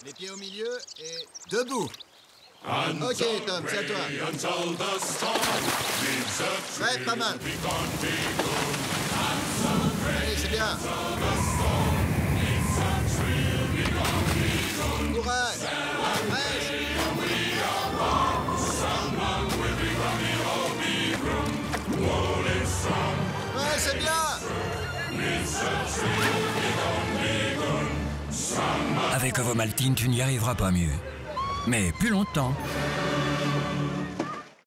Les pieds au milieu et debout. Ok, Tom, c'est à toi. Ouais, pas mal. Allez, c'est bien. Courage. Ouais, c'est bien. Avec Ovomaltine, tu n'y arriveras pas mieux. Mais plus longtemps.